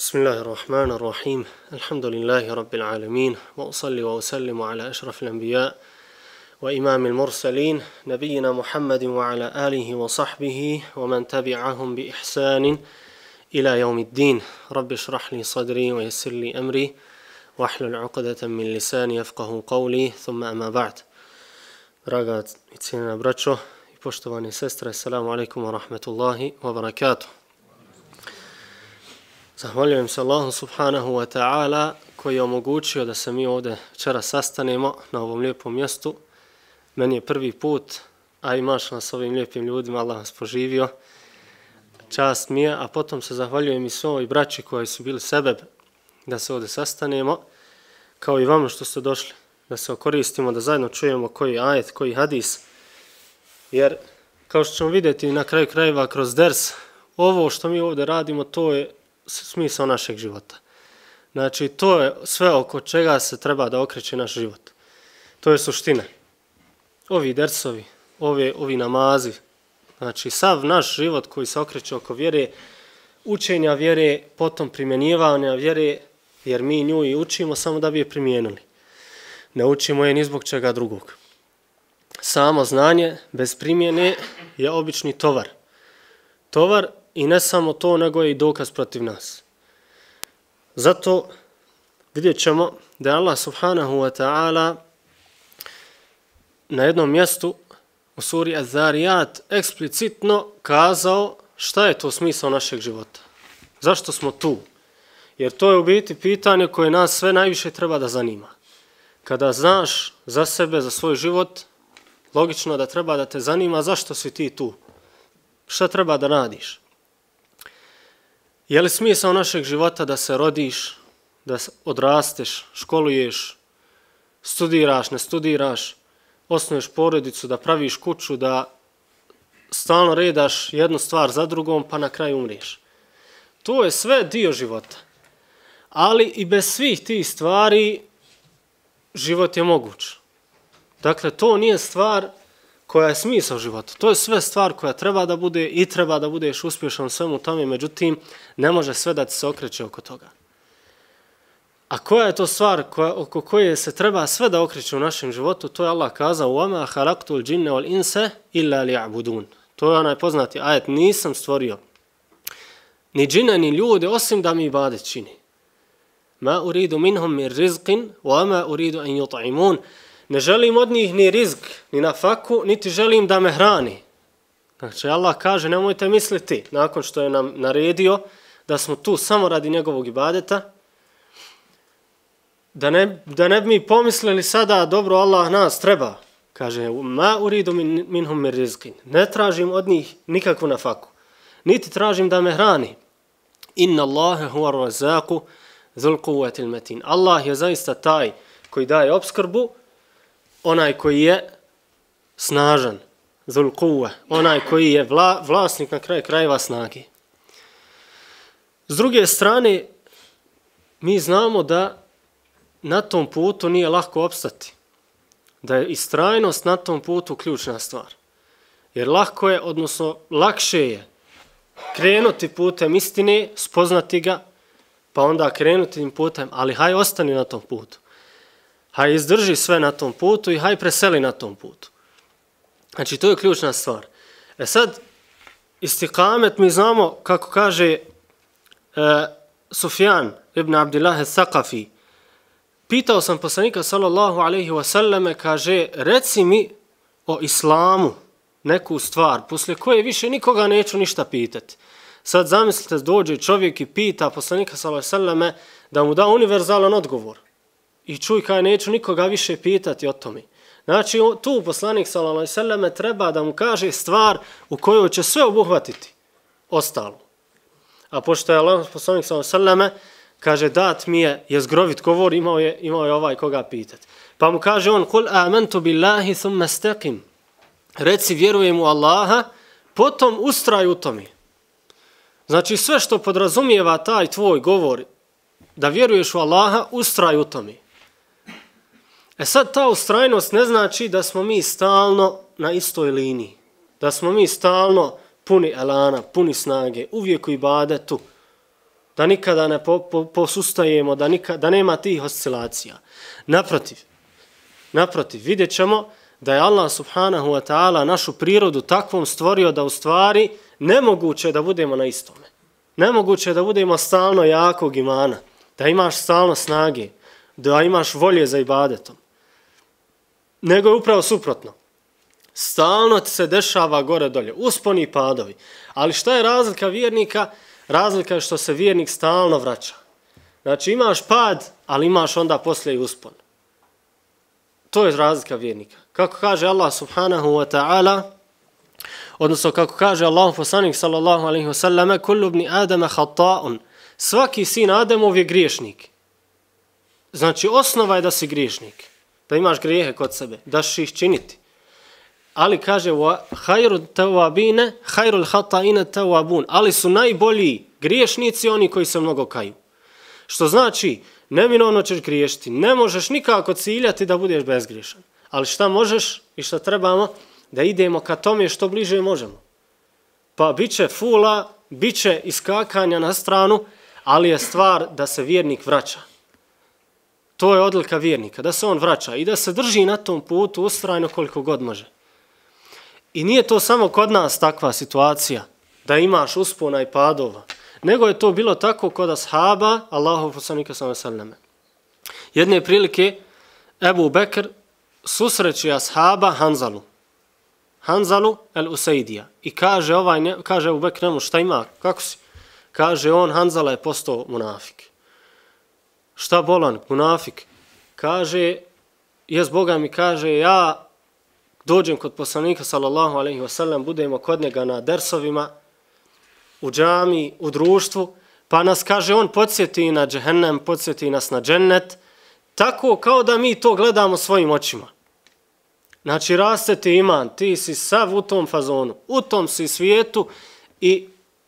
بسم الله الرحمن الرحيم الحمد لله رب العالمين وأصلي وأسلم على أشرف الأنبياء وإمام المرسلين نبينا محمد وعلى آله وصحبه ومن تبعهم بإحسان إلى يوم الدين رب اشرح لي صدري ويسر لي أمري واحلل عقدة من لساني يفقه قولي ثم أما بعد. Draga i cijenjena braćo i poštovane sestre, assalamu alaikum wa rahmatullahi wa barakatuh. Zahvaljujem se Allahu subhanahu wa ta'ala koji je omogućio da se mi ovdje večeras sastanemo na ovom lijepom mjestu. Meni je prvi put, a i mašallah s ovim lijepim ljudima, Allah vas poživio. Čast mi je, a potom se zahvaljujem i svoj braći koji su bili sebeb da se ovdje sastanemo, kao i vama što ste došli, da se okoristimo, da zajedno čujemo koji ajet, koji hadis. Jer, kao što ćemo vidjeti na kraju krajeva kroz ders, ovo što mi ovdje radimo, to je smisao našeg života. Znači, to je sve oko čega se treba da okreće naš život. To je suština. Ovi dersovi, ovi namazi, znači sav naš život koji se okreće oko vjere, učenja vjere, potom primjenjivanja vjere, jer mi nju i učimo samo da bi je primijenili. Ne učimo je ni zbog čega drugog. Samo znanje bez primjene je obični tovar. Tovar i ne samo to, nego je i dokaz protiv nas. Zato vidjet ćemo da je Allah subhanahu wa ta'ala na jednom mjestu u suri Az-Zariyat eksplicitno kazao šta je to smisao našeg života. Zašto smo tu? Jer to je u biti pitanje koje nas sve najviše treba da zanima. Kada znaš za sebe, za svoj život, logično da treba da te zanima zašto si ti tu. Šta treba da radiš? Je li smisao našeg života da se rodiš, da odrasteš, školuješ, studiraš, ne studiraš, osnuješ porodicu, da praviš kuću, da stalno redaš jednu stvar za drugom pa na kraju umriješ? To je sve dio života. Ali i bez svih tih stvari život je moguć. Dakle, to nije stvar koja je smisao života. To je sve stvar koja treba da bude i treba da budeš uspješan svemu tome, međutim, ne može sve da ti se okreće oko toga. A koja je to stvar oko koje se treba sve da okreće u našem životu? To je Allah kazao: وَمَا خَلَقْتُ الْجِنَّ وَالْإِنْسَ إِلَّا لِيَعْبُدُونَ. To je onaj poznati ajet: nisam stvorio ni džine ni ljude osim da mi ibadet čini. مَا أُرِيدُ مِنْهُمْ مِنْ رِزْقٍ وَمَا أُرِيدُ أَنْ يُطْعِمُونَ. Ne želim od njih ni rizk, ni nafaku, niti želim da me hrani. Znači, Allah kaže, nemojte misliti, nakon što je nam naredio da smo tu samo radi njegovog ibadeta, da ne bi mi pomislili sada, dobro, Allah nas treba. Kaže, ma uridu minhum mir rizqin. Ne tražim od njih nikakvu nafaku, niti tražim da me hrani. Inna Allahe huwa razzaku dhul quwwatil matin. Allah je zaista taj koji daje opskrbu, onaj koji je snažan, dhul quwwa, onaj koji je vlasnik na kraju krajeva snage. S druge strane, mi znamo da na tom putu nije lako opstati. Da je istrajnost na tom putu ključna stvar. Jer lako je, odnosno lakše je krenuti putem istine, spoznati ga, pa onda krenuti tim putem, ali haj ostani na tom putu. Haj izdrži sve na tom putu i haj preseli na tom putu. Znači, to je ključna stvar. Sad, istikamet mi znamo, kako kaže Sufjan ibn Abdillah al-Thaqafi, pitao sam poslanika sallallahu alaihi wasallame, kaže, reci mi o islamu neku stvar, posle koje više nikoga neću ništa pitati. Sad zamislite, dođe čovjek i pita poslanika sallallahu alaihi wasallame da mu da univerzalan odgovor. I čuj, kaj neću nikoga više pitati o tome. Znači, tu poslanik sallallahu alejhi ve selleme treba da mu kaže stvar u kojoj će sve obuhvatiti ostalo. A pošto je Allah poslanik sallallahu alejhi ve selleme kaže, dat mi je jezgrovit govor, imao je ovaj koga pitati. Pa mu kaže on: "Kul amantu billahi thumma istaqim." Reci, vjerujem u Allaha, potom ustraj u tome. Znači, sve što podrazumijeva taj tvoj govor, da vjeruješ u Allaha, ustraj u tome. Sad, ta ustrajnost ne znači da smo mi stalno na istoj liniji, da smo mi stalno puni elana, puni snage, uvijek u ibadetu, da nikada ne posustajemo, da nema tih oscilacija. Naprotiv, vidjet ćemo da je Allah subhanahu wa ta'ala našu prirodu takvom stvorio da u stvari nemoguće da budemo na istome. Nemoguće da budemo stalno jakog imana, da imaš stalno snage, da imaš volje za ibadetom. Nego je upravo suprotno. Stalno ti se dešava gore dolje, usponi i padovi. Ali šta je razlika vjernika? Razlika je što se vjernik stalno vraća. Znači imaš pad, ali imaš onda poslije i uspon. To je razlika vjernika. Kako kaže Allah subhanahu wa ta'ala, odnosno kako kaže Allah poslanik sallallahu alaihi wa sallam, kullu ibni Adama hata'un. Svaki sin Ademov je griješnik. Znači osnova je da si griješnik. Da imaš grijehe kod sebe, da ćeš ih činiti. Ali kaže hajru tawabine, hajrul hata'ine tawabun. Ali su najbolji griješnici oni koji se mnogo kaju. Što znači, neminovno ćeš griješiti. Ne možeš nikako ciljati da budeš bezgriješan. Ali šta možeš i šta trebamo? Da idemo ka tome što bliže možemo. Pa bit će fula, bit će iskakanja na stranu, ali je stvar da se vjernik vraća. To je odlika vjernika, da se on vraća i da se drži na tom putu ustrajno koliko god može. I nije to samo kod nas takva situacija, da imaš uspona i padova, nego je to bilo tako kod ashaba, Allahov poslanika sallallahu alejhi ve sellem. Jedne prilike Ebu Bekr susreće ashaba Hanzalu el-Usaidija i kaže Ebu Bekr njemu, šta ima, kako si? Kaže on, Hanzala je postao munafik. Šta bolan, munafik? Kaže, jes Boga mi kaže, ja dođem kod poslanika sallallahu alejhi ve sellem, budemo kod njega na dersovima, u džami, u društvu, pa nas, kaže on, podsjeti na džehennem, podsjeti nas na džennet, tako kao da mi to gledamo svojim očima. Znači, raste ti iman, ti si sav u tom fazonu, u tom si svijetu i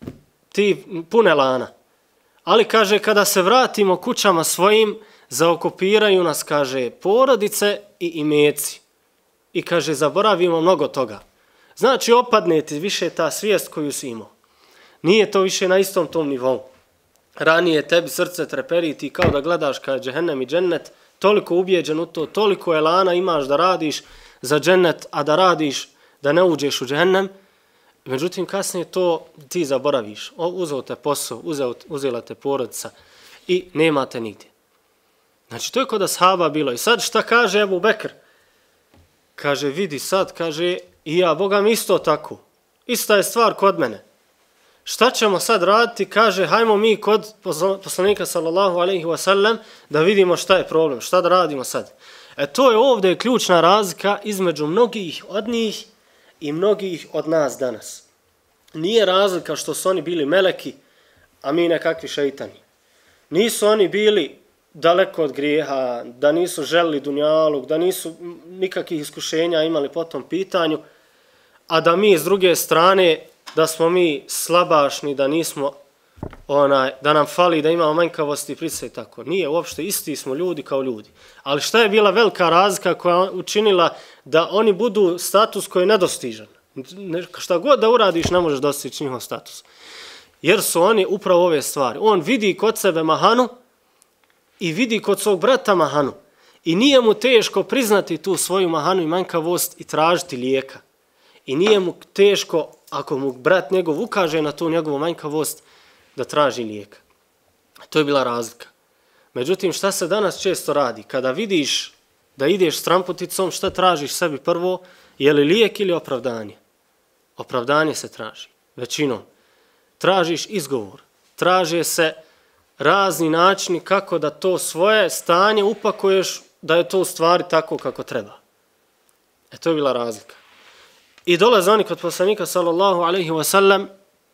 ti pune lana. Ali, kaže, kada se vratimo kućama svojim, zaokupiraju nas, kaže, porodice i imeci. I, kaže, zaboravimo mnogo toga. Znači, opadne ti više ta svijest koju si imao. Nije to više na istom tom nivou. Ranije tebi srce treperiti kao da gledaš kada je džehennem i džennet, toliko ubijeđen u to, toliko elana imaš da radiš za džennet, a da radiš da ne uđeš u džehennem. Međutim, kasnije to ti zaboraviš. Uzeo te posao, uzela te porodica i nema te nigdje. Znači, to je kod ashaba bilo. I sad šta kaže Ebu Bekr? Kaže, vidi sad, kaže, i ja, Boga mi isto tako. Ista je stvar kod mene. Šta ćemo sad raditi? Kaže, hajmo mi kod poslanika sallallahu alejhi ve sellem da vidimo šta je problem, šta da radimo sad. To je ovdje ključna razlika između mnogih od njih i mnogih od nas danas. Nije razlika što su oni bili meleki, a mi nekakvi šeitani. Nisu oni bili daleko od grijeha, da nisu želili dunjaluk, da nisu nikakvih iskušenja imali po tom pitanju, a da mi s druge strane, da smo mi slabašni, da nismo, da nam fali, da imamo manjkavosti i pritisak i tako. Nije uopšte, isti smo ljudi kao ljudi. Ali šta je bila velika razlika koja učinila da oni budu status koji je nedostižan? Šta god da uradiš, ne možeš dostići njihov status. Jer su oni upravo ove stvari. On vidi kod sebe mahanu i vidi kod svog brata mahanu. I nije mu teško priznati tu svoju mahanu i manjkavost i tražiti lijeka. I nije mu teško, ako mu brat njegov ukaže na tu njegovu manjkavost, da traži lijek. To je bila razlika. Međutim, šta se danas često radi? Kada vidiš da ideš s tramputicom, šta tražiš sebi prvo? Je li lijek ili opravdanje? Opravdanje se traži. Većinom. Tražiš izgovor. Traže se razni načini kako da to svoje stanje upakuješ da je to u stvari tako kako treba. To je bila razlika. I dolaze oni kod poslanika sallallahu alejhi ve sellem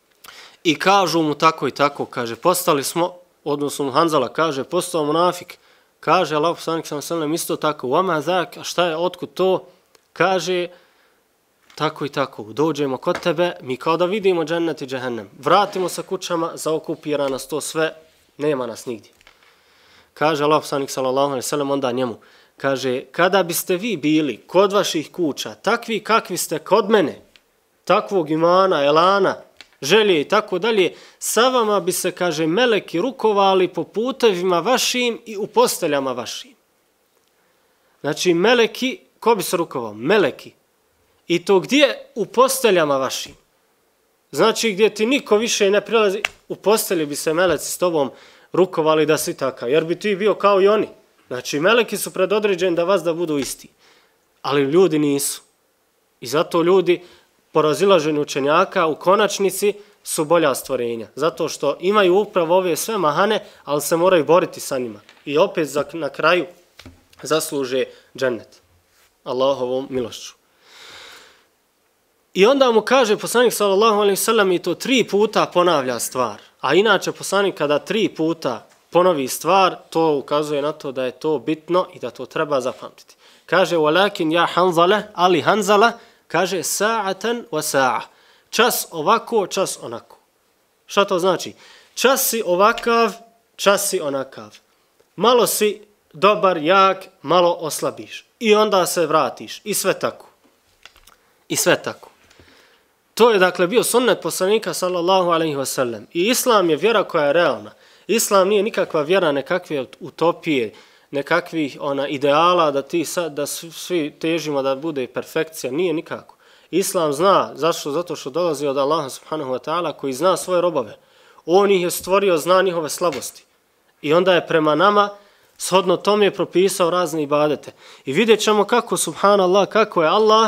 i kažu mu tako i tako, kaže, postali smo, odnosno Hanzala kaže, postao munafik. Kaže Allah poslanik sallallahu alejhi ve sellem isto tako, "Wama zak", a šta je, otkud to? Kaže, tako i tako, dođemo kod tebe, mi kao da vidimo džennet i džehennem. Vratimo se kućama, zaokupira nas to sve, nema nas nigdje. Kaže Allah poslanik sallallahu alejhi ve sellem onda njemu, kaže, kada biste vi bili kod vaših kuća, takvi kakvi ste kod mene, takvog imana, elana, želje i tako dalje, sa vama bi se, kaže, meleki rukovali po putevima vašim i u posteljama vašim. Znači, meleki, ko bi se rukovao? Meleki. I to gdje? U posteljama vašim. Znači, gdje ti niko više ne prilazi, u postelji bi se meleci s tobom rukovali da si takav, jer bi ti bio kao i oni. Znači, meleki su predodređeni da vas da budu isti. Ali ljudi nisu. I zato ljudi po razilaženju učenjaka u konačnici su bolja stvorenja. Zato što imaju upravo ove sve mahane, ali se moraju boriti sa njima. I opet na kraju zasluže džennet. Allahovom milošću. I onda mu kaže poslanik sallallahu alejhi ve sellem i to 3 puta ponavlja stvar. A inače poslanik kada 3 puta ponovi stvar, to ukazuje na to da je to bitno i da to treba zapamtiti. Kaže, walakin ja Hanzala, ali Hanzala, kaže, sa'atan wa sa'a. Čas ovako, čas onako. Šta to znači? Čas si ovakav, čas si onakav. Malo si dobar, jak, malo oslabiš. I onda se vratiš. I sve tako. I sve tako. To je, dakle, bio sunnet poslanika, sallallahu alejhi ve sellem. I islam je vjera koja je realna. Islam nije nikakva vjera nekakve utopije, nekakvih ideala da svi težimo da bude perfekcija. Nije nikako. Islam zna, zašto? Zato što dolazi od Allaha subhanahu wa ta'ala koji zna svoje robove. On ih je stvorio, zna njihove slabosti. I onda je prema nama shodno tome propisao razne ibadete. I vidjet ćemo kako, subhanallah, kako je Allah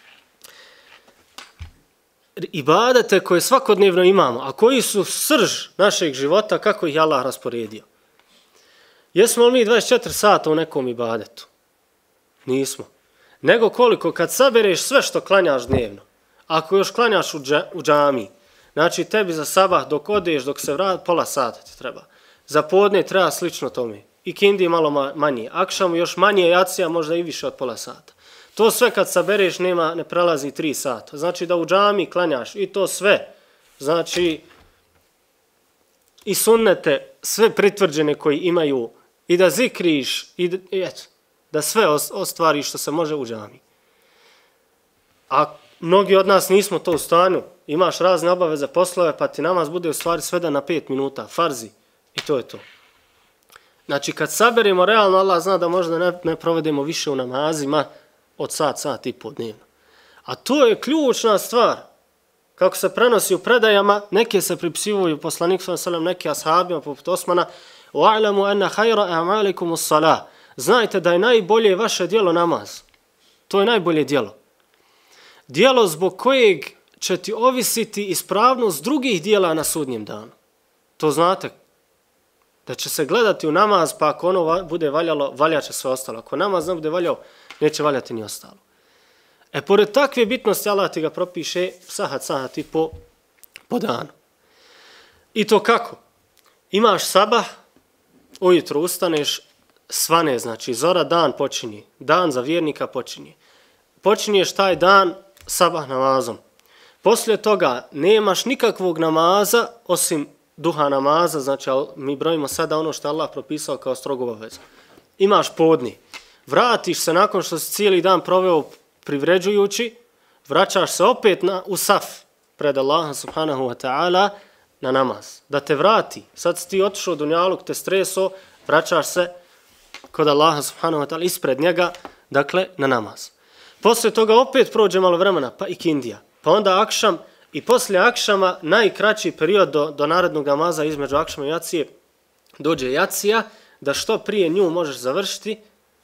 ibadete koje svakodnevno imamo, a koji su srž našeg života, kako ih Allah rasporedio. Jesmo li mi 24 sata u nekom ibadetu? Nismo. Nego koliko, kad sabereš sve što klanjaš dnevno, ako još klanjaš u džamiji, znači tebi za sabah dok odeš, dok se vrati, pola sata ti treba. Za podne treba slično tome. I kindi malo manje. Akšamu još manje, jacija možda i više od pola sata. To sve kad sabereš ne prelazi 3 sata. Znači da u džamiji klanjaš i to sve. Znači i sunnete, sve pritvrđene koji imaju i da zikriš i da sve ostvariš što se može u džamiji. A mnogi od nas nismo to u stanju. Imaš razne obaveze, poslove, pa ti namaz bude u stvari sveden na 5 minuta. Farzi. I to je to. Znači kad saberemo realno, Allah zna da možda ne provedemo više u namazima od sat i pol dnevno. A to je ključna stvar. Kako se prenosi u predajama, neke se pripisivuju poslanik sallallahu alejhi ve sellem, neki ashabima poput Osmana, wa'lamu anna khayra a'malikum as-salah. Znajte da je najbolje vaše djelo namaz. To je najbolje djelo. Djelo zbog kojeg će ti ovisiti ispravnost drugih djela na sudnjem danu. To znate. Da će se gledati u namaz, pa ako ono bude valjalo, valjaće sve ostalo. Ako namaz ne bude valjao, neće valjati ni ostalo. Pored takve bitnosti, Allah ti ga propiše sahat i po danu. I to kako? Imaš sabah, ujutro ustaneš, svane, znači zora, dan počinje. Dan za vjernika počinje. Počinješ taj dan sabah namazom. Poslije toga nemaš nikakvog namaza, osim duha namaza, znači mi brojimo sada ono što je Allah propisao kao strogu obavezu. Imaš podni. Vratiš se nakon što si cijeli dan proveo privređujući, vraćaš se opet u saf pred Allaha subhanahu wa ta'ala na namaz. Da te vrati. Sad si ti otišao u dunjaluk, te streso, vraćaš se kod Allaha subhanahu wa ta'ala ispred njega, dakle na namaz. Poslije toga opet prođe malo vremena, pa i kindija. Pa onda akšam i poslije akšama najkraći period do narednog namaza između akšama i jacije dođe jacija, da što prije nju možeš završiti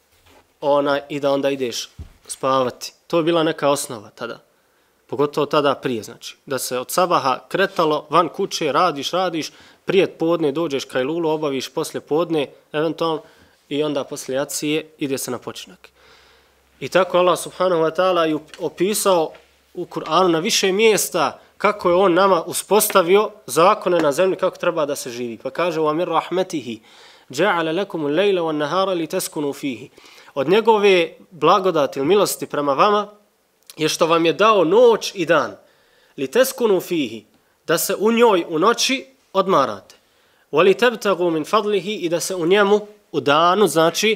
i da onda ideš spavati. To je bila neka osnova tada. Pogotovo tada prije, znači. Da se od sabaha kretalo van kuće, radiš, prije podne dođeš kajlulu, obaviš poslije podne, eventualno, i onda poslije jacije ide se na počinak. I tako Allah subhanahu wa ta'ala je opisao u Kur'anu na više mjesta kako je on nama uspostavio zakone na zemlji, kako treba da se živi. Pa kaže, وَمِنْ رَحْمَتِهِ جَعَلَ لَكُمُ اللَّيْلَ وَالنَّهَارَ لِتَسْكُنُوا فِيهِ. Od njegove blagodati ili milosti prema vama je što vam je dao noć i dan. لِتَسْكُنُوا فِيهِ. Da se u njoj u noći odmarate. وَلِتَبْتَغُوا مِنْ فَضْلِهِ. I da se u njemu u danu, znači,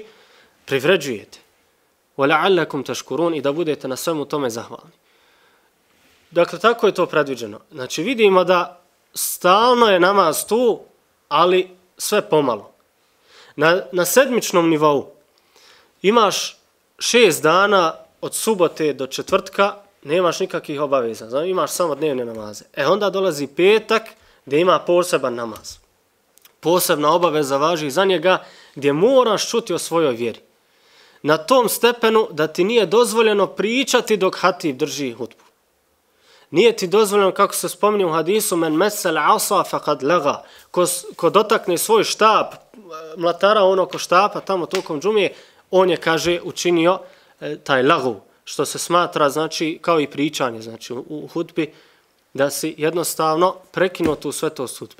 privređujete. وَلَعَلَّكُمْ تَشْكُرُونَ. I da budete na svemu tome zahvalni. dakle, tako je to predviđeno. Znači, vidimo da stalno je namaz tu, ali sve pomalo. Na sedmičnom nivou imaš 6 dana od subote do četvrtka, nemaš nikakvih obaveza, znači imaš samo dnevne namaze. Onda dolazi petak gdje ima poseban namaz. Posebna obaveza važi za njega gdje moraš čuti o svojoj vjeri. Na tom stepenu da ti nije dozvoljeno pričati dok hatib drži hutbu. Nije ti dozvoljeno, kako se spominje u hadisu, men mesel asa faqad laga, ko dotakne svoj štap, mlatara ono oko štapa tamo tokom džumije, on je, kaže, učinio taj lagu, što se smatra, znači, kao i pričanje, znači, u hutbi, da si jednostavno prekinuo tu svetost hutbe.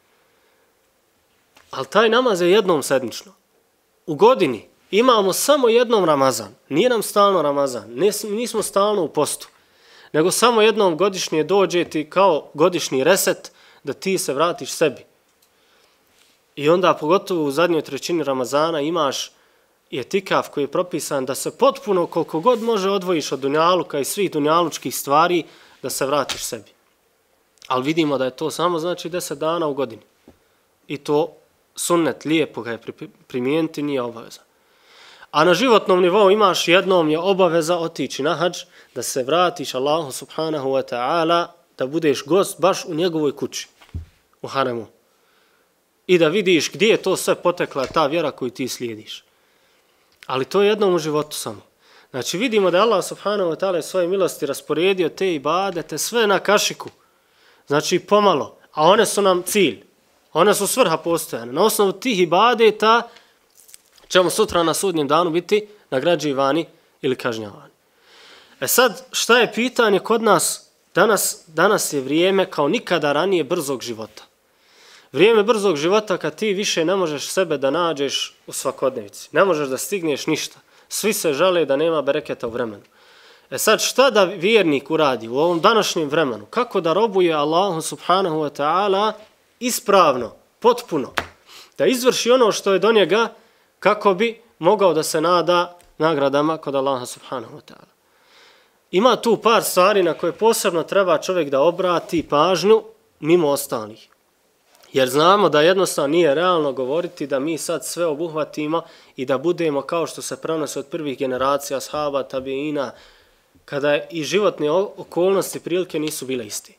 Ali taj namaz je jednom sedmično. U godini imamo samo jednom Ramazan. Nije nam stalno Ramazan. Nismo stalno u postu. Nego samo jednom godišnje dođe ti kao godišnji reset da ti se vratiš sebi. I onda pogotovo u zadnjoj trećini Ramazana imaš etikaf koji je propisan da se potpuno koliko god može odvojiš od dunjaluka i svih dunjalučkih stvari da se vratiš sebi. Ali vidimo da je to samo znači 10 dana u godini. I to sunnet, lijepo ga je primijeniti, nije obaveza. A na životnom nivou imaš jednom je obaveza otići na hadž, da se vratiš Allahu subhanahu wa ta'ala, da budeš gost baš u njegovoj kući, u haremu. I da vidiš gdje je to sve potekla ta vjera koju ti slijediš. Ali to je jednom u životu samo. Znači vidimo da je Allah subhanahu wa ta'ala svoje milosti rasporedio te ibadete sve na kašiku. Znači pomalo, a one su nam cilj. One su svrha postojane. Na osnovu tih ibadeta ćemo sutra na sudnjem danu biti nagrađivani ili kažnjavani. Sad, šta je pitanje kod nas? Danas je vrijeme kao nikada ranije brzog života. Vrijeme brzog života kad ti više ne možeš sebe da nađeš u svakodnevici. Ne možeš da stigneš ništa. Svi se žale da nema bereketa u vremenu. Sad, šta da vjernik uradi u ovom današnjem vremenu? Kako da robuje Allahu subhanahu wa ta'ala ispravno, potpuno, da izvrši ono što je do njega kako bi mogao da se nada nagradama kod Allaha subhanahu wa ta'ala. Ima tu par stvari na koje posebno treba čovjek da obrati pažnju mimo ostalih. Jer znamo da jednostavno nije realno govoriti da mi sad sve obuhvatimo i da budemo kao što se prenosi od prvih generacija ashaba, tabiina, kada i životne okolnosti prilike nisu bile isti.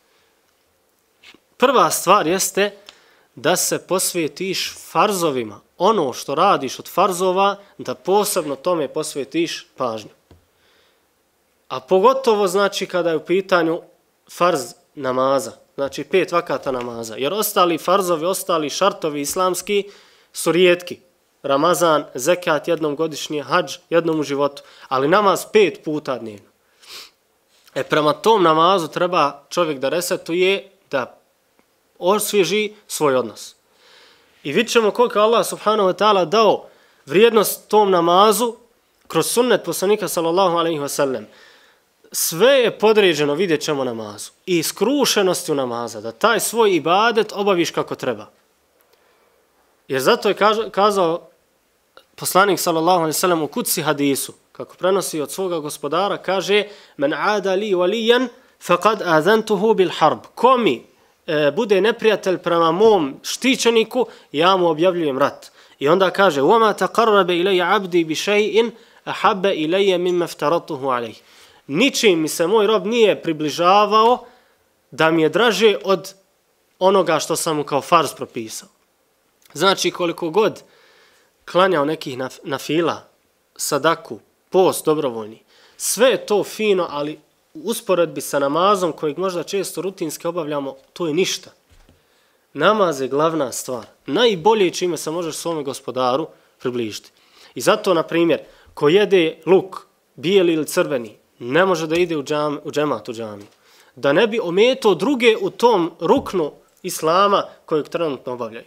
Prva stvar jeste da se posvetiš farzovima. Ono što radiš od farzova, da posebno tome posvetiš pažnju. A pogotovo znači kada je u pitanju farz namaza, znači 5 vakata namaza. Jer ostali farzovi, ostali šartovi islamski su rijetki. Ramazan, zekat jednom godišnje, hadž jednom u životu. Ali namaz 5 puta dnevno. Prema tom namazu treba čovjek da resetuje, da osvježi svoj odnos. I vidjet ćemo koliko Allah subhanahu wa ta'ala dao vrijednost tom namazu kroz sunnet poslanika sallallahu alaihi wa sallam. Sve je podređeno, vidjet ćemo namazu. I skrušenosti u namaza, da taj svoj ibadet obaviš kako treba. Jer zato je kazao poslanik sallallahu alaihi wa sallam u kutsi hadisu, kako prenosi od svoga gospodara, kaže men ada li walijan faqad azantuhu bil harb. Ko mi bude neprijatelj prema mom štićeniku, ja mu objavljujem rat. I onda kaže وَمَا تَقَرَّبَ إِلَيَّ عَبْدِي بِشَيْءٍ أَحَبَّ إِلَيَّ مِمَّ افْتَرَضْتُهُ عَلَيْهِ. Ničim mi se moj rob nije približavao da mi je draže od onoga što sam mu kao farz propisao. Znači koliko god klanjao nekih nafila, sadaku, post dobrovoljni, sve je to fino, ali u usporedbi sa namazom kojeg možda često rutinski obavljamo, to je ništa. Namaz je glavna stvar. Najbolje čime se možeš svome gospodaru približiti. I zato, na primjer, ko jede luk, bijeli ili crveni, ne može da ide u džemat, u džamiju. Da ne bi ometao druge u tom ruknu islama kojeg trenutno obavljaju.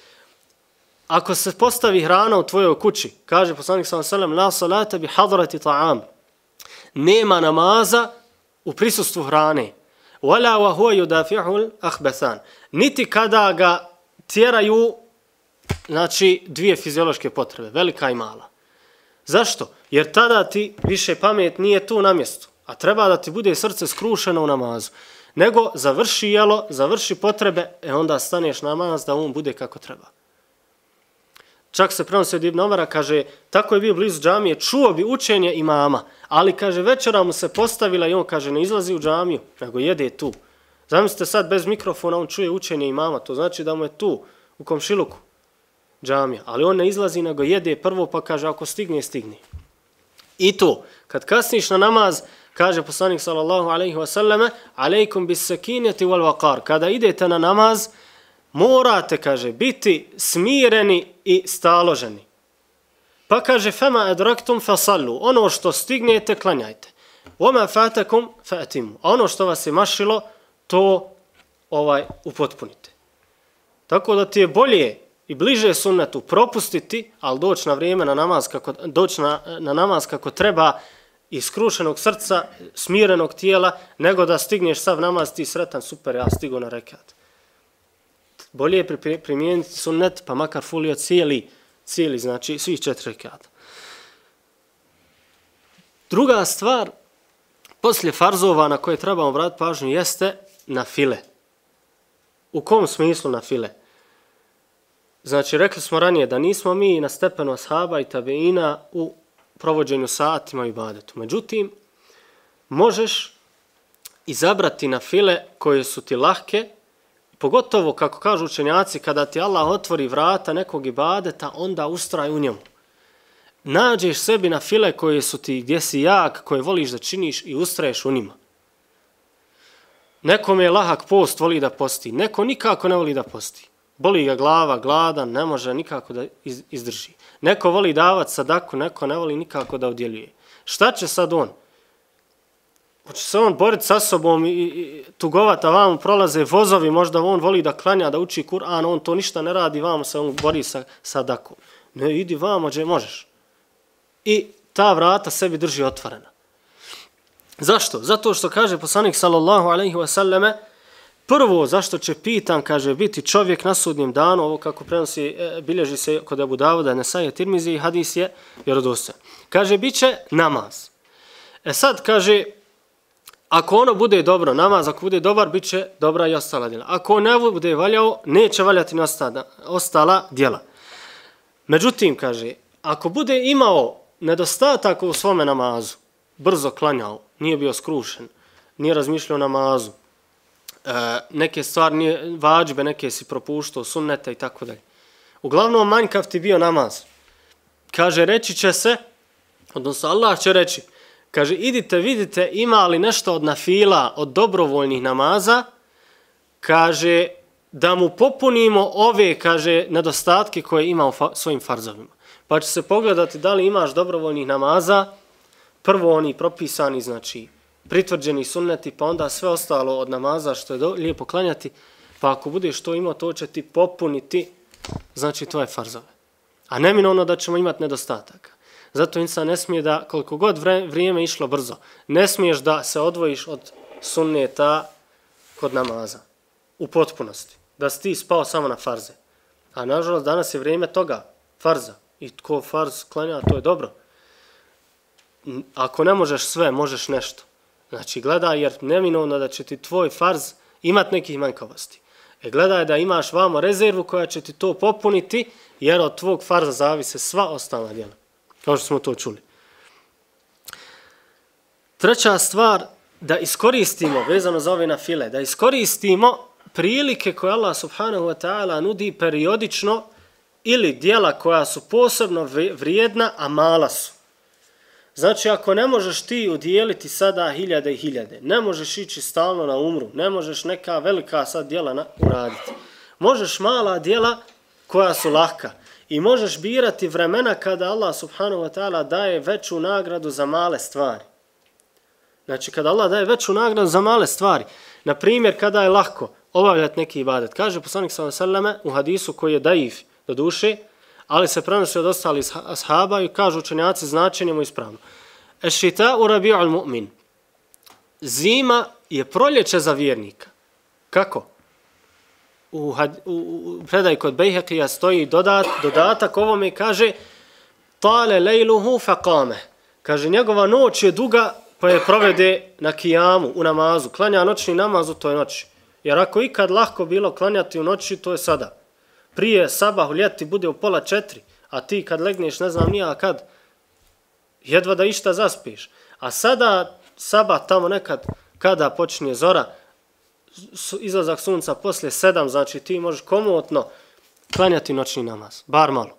Ako se postavi hrana u tvojoj kući, kaže poslanik sallallahu alejhi ve sellem, la salata bi hadrati ta'am. Nema namaza u prisustvu hrane. Wala wa huwa yudafi'u al-akhbathan. Niti kada ga tjeraju, znači, dvije fiziološke potrebe, velika i mala. Zašto? Jer tada ti više pamet nije tu na mjestu. a treba da ti bude srce skrušeno u namazu. Nego završi jelo, završi potrebe, onda staneš namaz da on bude kako treba. Čak se prenosi od Ibn Omara, kaže, tako je bio blizu džamije, čuo bi učenje imama, ali, kaže, večera mu se postavila i on, kaže, ne izlazi u džamiju, nego jede tu. Zamislite sad, bez mikrofona on čuje učenje imama, to znači da mu je tu, u komšiluku, džamija. Ali on ne izlazi, nego jede prvo, pa kaže, ako stigne, stigne. I to, kad kasniš na namaz, kaže poslanik sallallahu alejhi ve selleme, alejkum bis sakinati wal waqar. Kada idete na namaz, morate, kaže, biti smireni i staloženi. Pa kaže, fema adraktum fasallu. Ono što stignete, klanjajte. Wama fatakum fa'timu. A ono što vas je mašilo, to upotpunite. Tako da ti je bolje i bliže sunnetu propustiti, ali doći na vrijeme na namaz na namaz kako treba, iz skrušenog srca, smirenog tijela, nego da stigneš sav namaz, ti sretan, super, ja stigo na rekat. Bolje je primijeniti sunnet, pa makar fulio cijeli, znači svih 4 rekata. Druga stvar, poslije farzova na koje trebamo obratiti pažnju, jeste na file. U kom smislu na file? Znači, rekli smo ranije da nismo mi na stepenu ashaba i tabeina u provođenju satima i ibadetu. Međutim, možeš izabrati na file koje su ti lahke, pogotovo, kako kažu učenjaci, kada ti Allah otvori vrata nekog ibadeta, onda ustraj u njemu. Nađeš sebi na file koje su ti, gdje si jak, koje voliš da činiš i ustraješ u njima. Nekom je lahak post, voli da posti. Neko nikako ne voli da posti. Boli ga glava, gladan, ne može nikako da izdrži. Neko voli davati sadaku, neko ne voli nikako da udjeljuje. Šta će sad on? Hoće se on boriti sa sobom i tugovati, a vamo prolaze vozovi, možda on voli da klanja, da uči Kur'an, on to ništa ne radi, vamo se on bori sa sadakom. Ne, idi vamo gdje možeš. I ta vrata sebi drži otvorena. Zašto? Zato što kaže poslanik sallallahu alejhi ve selleme, prvo zašto će pitan, kaže, biti čovjek na sudnjem danu, ovo kako prenosi, bilježi se kod Abu Davuda, Nesaje, Tirmizi, hadis je vjerodostojan. Kaže, bit će namaz. Sad, kaže, ako ono bude dobro, namaz, ako bude dobar, bit će dobra i ostala djela. Ako ne bude valjao, neće valjati ni ostala djela. Međutim, kaže, ako bude imao nedostatak u svome namazu, brzo klanjao, nije bio skrušen, nije razmišljao o namazu, neke stvari nije vađbe, neke si propuštao, sunnete i tako dalje. Uglavnom, manjkav ti bio namaz. Kaže, reći će se, odnosno Allah će reći, kaže, idite, vidite, ima li nešto od nafila, od dobrovoljnih namaza, kaže, da mu popunimo ove, kaže, nedostatke koje ima u svojim farzovima. Pa će se pogledati da li imaš dobrovoljnih namaza, prvo oni propisani, znači, pritvrđeni sunneti, pa onda sve ostalo od namaza što je lijepo klanjati, pa ako budeš to imao, to će ti popuniti, znači, tvoje farzove. A neminovno da ćemo imati nedostataka. Zato insan ne smije da, koliko god vrijeme išlo brzo, ne smiješ da se odvojiš od sunneta kod namaza. U potpunosti. Da si ti spao samo na farze. A nažalost, danas je vrijeme toga, farza. I tko farz klanja, to je dobro. Ako ne možeš sve, možeš nešto. Znači, gledaj, jer neminovno da će ti tvoj farz imat nekih manjkavosti. Gledaj da imaš vamo rezervu koja će ti to popuniti, jer od tvog farza zavise sva ostala djela. Kao što smo to čuli. Treća stvar, da iskoristimo, vezano za ove nafile, da iskoristimo prilike koje Allah subhanahu wa ta'ala nudi periodično ili djela koja su posebno vrijedna, a mala su. Znači, ako ne možeš ti udjeliti sada hiljade i hiljade, ne možeš ići stalno na umru, ne možeš neka velika sad djela uraditi. Možeš mala djela koja su lahka i možeš birati vremena kada Allah subhanahu wa ta'ala daje veću nagradu za male stvari. Znači, kada Allah daje veću nagradu za male stvari, na primjer, kada je lahko obavljati neki ibadet. Kaže poslanik sallallahu alejhi ve selleme u hadisu koji je daif do duše, ali se prenosi od ostalih ashaba i kažu učenjaci značenje mu ispravno. Eš-šita'u rabi'ul mu'min. Zima je proljeće za vjernika. Kako? U predaj kod Bejhekija stoji dodatak ovome i kaže tale lejluhu faqame. Kaže, njegova noć je duga pa je provede na kijamu, u namazu, klanja noćni namaz u toj noći. Jer ako ikad lahko bilo klanjati u noći, to je sada. Prije sabah u ljeti bude u 3:30, a ti kad legneš, ne znam nija kad, jedva da išta zaspiš. A sada sabah tamo nekad, kada počinje zora, izlazak sunca poslije 7, znači ti možeš komotno klanjati noćni namaz, bar malo.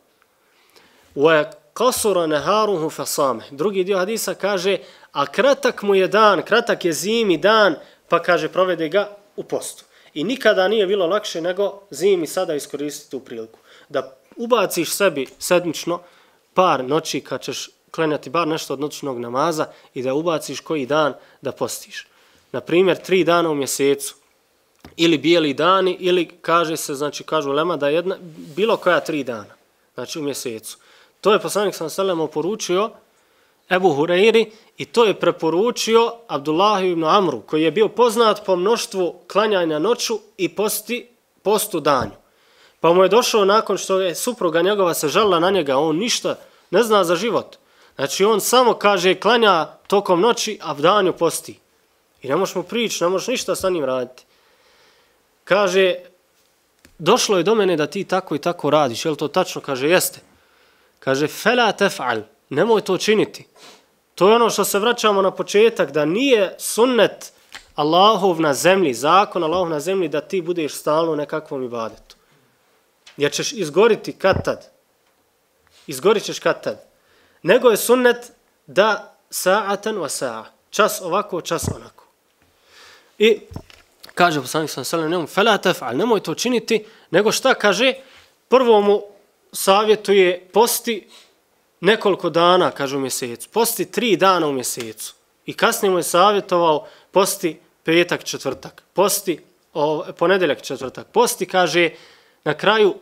Qasura naharuhu fasame. Drugi dio hadisa kaže, a kratak mu je dan, kratak je zimi dan, pa kaže provede ga u postu. I nikada nije bilo lakše nego zimi sada iskoristiti tu priliku. Da ubaciš sebi sedmično par noći kad ćeš klanjati bar nešto od noćnog namaza i da ubaciš koji dan da postiš. Na primjer, 3 dana u mjesecu. Ili bijeli dani, ili kaže se, znači kažu ulema da je bilo koja 3 dana, znači u mjesecu. To je poslanik s.a.v. oporučio Ebu Hureyri i to je preporučio Abdullahu ibn Amru, koji je bio poznat po mnoštvu klanjanja noću i postu danju. Pa mu je došao nakon što je supruga njegova se žalila na njega, on ništa ne zna za život. Znači on samo kaže klanja tokom noći, a danju posti. I ne možeš mu prići, ne možeš ništa sa njim raditi. Kaže, došlo je do mene da ti tako i tako radiš, je li to tačno? Kaže, jeste. Kaže, fela tef'al, nemoj to činiti. To je ono što se vraćamo na početak, da nije sunnet Allahov na zemlji, zakon Allahov na zemlji, da ti budeš stalno u nekakvom ibadetu. Jer ćeš izgoriti kad tad. Izgorit ćeš kad tad. Nego je sunnet da sa'atan wa sa'a. Čas ovako, čas onako. I kaže poslanik s.a.v. fela tef'al, nemoj to činiti, nego šta kaže? Prvo mu savjetuje posti nekoliko dana, kaže u mjesecu. Posti 3 dana u mjesecu. I kasnije mu je savjetovao posti petak, četvrtak. Posti ponedjeljak, četvrtak. Posti, kaže, na kraju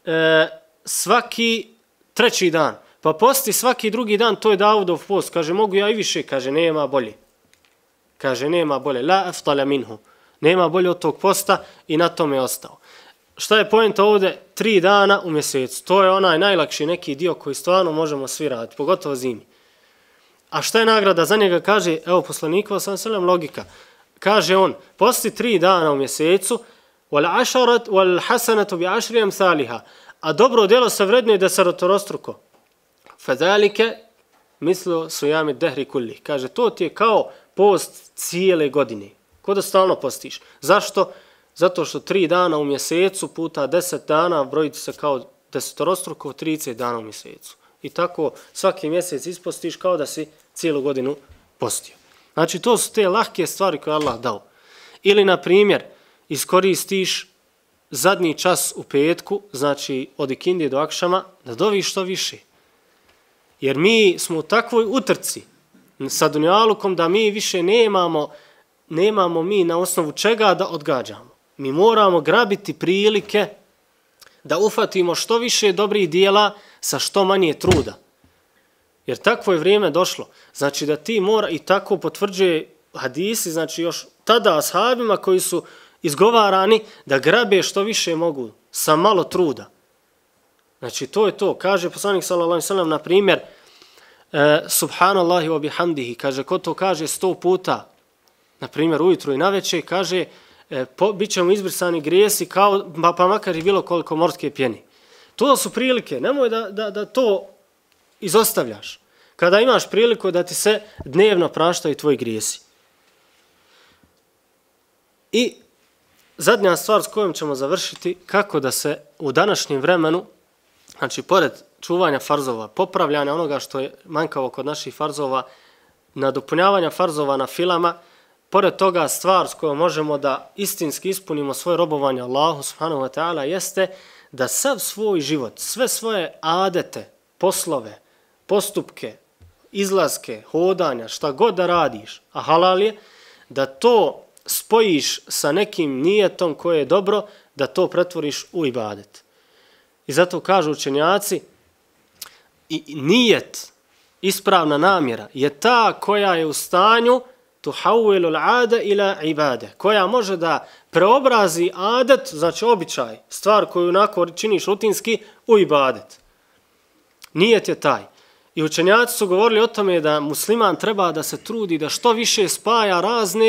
svaki 3. dan. Pa posti svaki 2. dan, to je Davudov post. Kaže, mogu ja i više. Kaže, nema bolje. Kaže, nema bolje. La aftala minhu. Nema bolje od tog posta i na tome je ostao. Šta je poenta ovdje? 3 dana u mjesecu. To je onaj najlakši neki dio koji stvarno možemo svi raditi, pogotovo zimi. A šta je nagrada za njega? Kaže, evo poslanikova s.a.v. logika. Kaže on, posti 3 dana u mjesecu, wal hasanatu bi ašri amthaliha, a dobro djelo se vrednuje desetorostruko. Fadhalike mislu sujami dehri kulli. Kaže, to ti je kao post cijele godine. Ko da stalno postiš. Zašto? Zato što 3 dana u mjesecu puta 10 dana brojiti se kao desetorostruko 30 dana u mjesecu. I tako svaki mjesec ispostiš kao da si cijelu godinu postio. Znači to su te lahke stvari koje Allah dao. Ili na primjer iskoristiš zadnji čas u petku, znači od ikindije do akšama, da doviš što više. Jer mi smo u takvoj utrci sa dunjalukom da mi više nemamo mi na osnovu čega da odgađamo. Mi moramo grabiti prilike da ufatimo što više dobrih dijela sa što manje truda. Jer takvo je vrijeme došlo. Znači da ti mora, i tako potvrđuje hadisi, znači još tada ashabima koji su izgovarani, da grabe što više mogu sa malo truda. Znači to je to. Kaže poslanik sallallahu alejhi ve sellem na primjer subhanallahi wa bihamdihi, kaže ko to kaže 100 puta, na primjer ujutro i navečer, kaže bit ćemo izbrisani grijesi kao, pa makar i bilo koliko morske pjeni. To su prilike, nemoj da to izostavljaš. Kada imaš priliku da ti se dnevno praštaju tvoji grijesi. I zadnja stvar s kojom ćemo završiti, kako da se u današnjem vremenu, znači pored čuvanja farzova, popravljanja onoga što je manjkavo kod naših farzova, nadopunjavanja farzova na filama, pored toga stvar s kojom možemo da istinski ispunimo svoje robovanje Allahu subhanahu wa ta'ala jeste da sav svoj život, sve svoje adete, poslove, postupke, izlaske, hodanja, šta god da radiš, a halal je, da to spojiš sa nekim nijetom koje je dobro, da to pretvoriš u ibadet. I zato kažu učenjaci, i nijet, ispravna namjera, je ta koja je u stanju tuhawwilu al-'ada ila ibade, koja može da preobrazi adet, znači običaj, stvar koju onako činiš rutinski, u ibadet. Nijet je taj. I učenjaci su govorili o tome da musliman treba da se trudi da što više spaja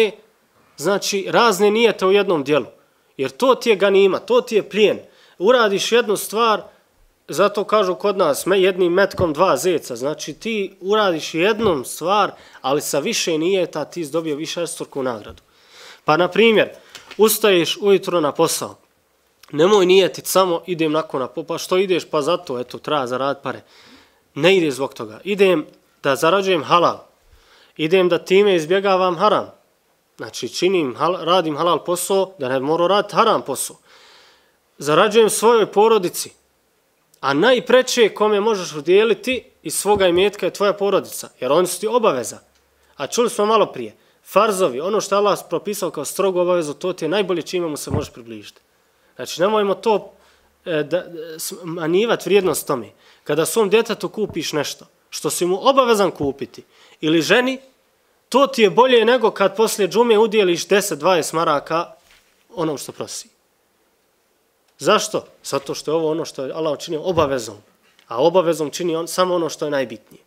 razne nijete u jednom dijelu. Jer to ti je ganima, to ti je plijen. Uradiš jednu stvar, zato kažu kod nas, jednim metkom 2 zeca. Znači ti uradiš jednom stvar, ali sa više nijeta ti dobio višestruku nagradu. Pa na primjer, ustaješ ujutro na posao. Nemoj nijetiti samo idem nakon na posao. Pa što ideš? Pa zato, eto, treba zaraditi pare. Ne ideš zbog toga. Idem da zarađujem halal. Idem da time izbjegavam haram. Znači radim halal posao, da ne moram raditi haram posao. Zarađujem svojoj porodici. A najpreće kome možeš udjeliti iz svoga imetka je tvoja porodica. Jer oni su ti obaveza. A čuli smo malo prije. Farzovi, ono što je Allah propisao kao strogu obavezu, to ti je najbolje čime mu se možeš približiti. Znači nemojmo to smanjivati vrijednost tome. Kada svom djetetu kupiš nešto što si mu obavezan kupiti ili ženi, to ti je bolje nego kad poslije džume udjeliš 10-20 maraka onom što prosi. Zašto? Zato što je ovo ono što je Allah učinio obavezom. A obavezom čini on samo ono što je najbitnije.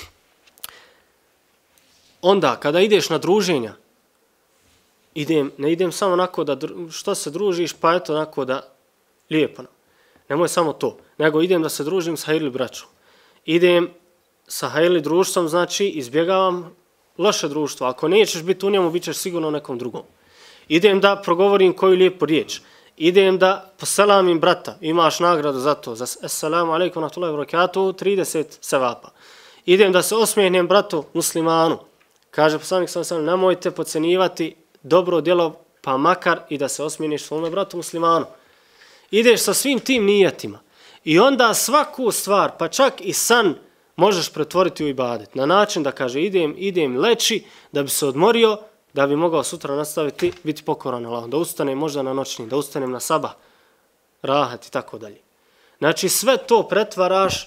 Onda, kada ideš na druženja, ne idem samo onako da što se družiš, pa eto onako da lijepo. Nemoj samo to, nego idem da se družim sa hajli braćom. Idem sa hajli društvom, znači izbjegavam loše društvo. Ako nećeš biti u njemu, bit ćeš sigurno u nekom drugom. Idem da progovorim koju lijepu riječ. Idem da poselamim brata, imaš nagradu za to, za assalamu alaikum wa rahmatullahi wa barakatuhu, 30 sevapa. Idem da se osmijehnem bratu muslimanu. Kaže poslanik sallallahu alejhi ve sellem, nemojte podcenjivati dobro djelo, pa makar i da se osmijeniš svome bratu muslimanu. Ideš sa svim tim nijetima i onda svaku stvar, pa čak i san, možeš pretvoriti u ibadet. Na način da kaže idem leći da bi se odmorio, da bi mogao sutra nastaviti biti pokoran Allahu, da ustanem možda na noćni, da ustanem na sabah, rahat i tako dalje. Znači sve to pretvaraš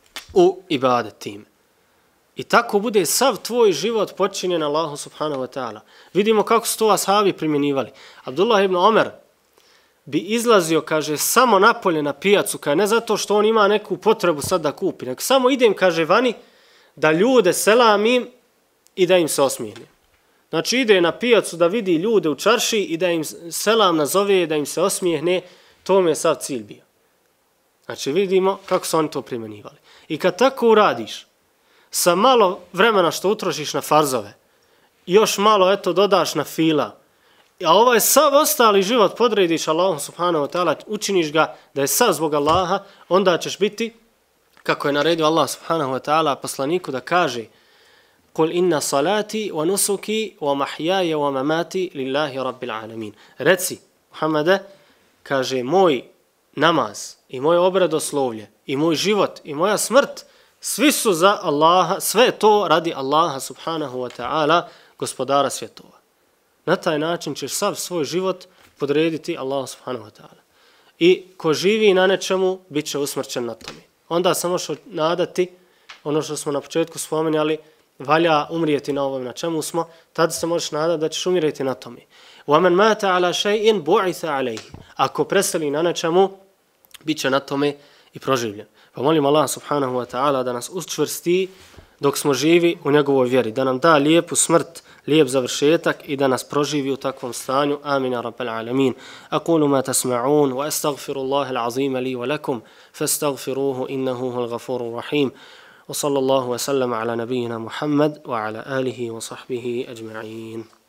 u ibadet time. I tako bude sav tvoj život počinjen Allahu subhanahu wa ta'ala. Vidimo kako su to ashabi primjenjivali. Abdullah ibn Omer bi izlazio, kaže, samo napolje na pijacu, kaže, ne zato što on ima neku potrebu sad da kupi, nego samo idem, kaže, vani, da ljude selamim i da im se osmijenim. Znači ide na pijacu da vidi ljude u čarši i da im selam nazove, da im se osmijehne, to mi je sav cilj bio. Znači vidimo kako su oni to primjenjivali. I kad tako uradiš, sa malo vremena što utrošiš na farzove, još malo eto dodaš na fila, a ovaj sav ostali život podrediš Allahu subhanahu wa ta'ala, učiniš ga da je sav zbog Allaha, onda ćeš biti, kako je naredio Allah subhanahu wa ta'ala poslaniku da kaže قُلْ إِنَّ صَلَاتِي وَنُسُكِي وَمَحْيَايَ وَمَمَاتِي لِلَّهِ رَبِّ الْعَالَمِينَ. Reci, Muhammede, kaže, moj namaz i moje obredoslovlje i moj život i moja smrt, svi su za Allaha, sve to radi Allaha subhanahu wa ta'ala, gospodara svjetova. Na taj način ćeš sav svoj život podrediti Allahu subhanahu wa ta'ala. I ko živi na nečemu, bit će usmrćen na tome. Onda samo što nadati, ono što smo na početku spomenuli, valja umrijeti na ovom na čemu smo, tada se možeš nadati da ćeš umireti na tome. وَمَنْ مَاتَ عَلَى شَيْءٍ بُعِثَ عَلَيْهِ. Ako preseli na nečemu, bit će na tome i proživljen. Pa molim Allah subhanahu wa ta'ala da nas učvrsti dok smo živi u njegovoj vjeri, da nam da lijepu smrt, lijep završetak i da nas proživi u takvom stanju. Amin ya rabbal alamin. Aqulu ma tasma'un wa astaghfirullaha al-azim li wa lakum fastaghfiruhu innahu huwal ghafurur rahim. Wa sallallahu wa sallama ala nabiyyina Muhammad wa ala alihi wa sahbihi ajma'in.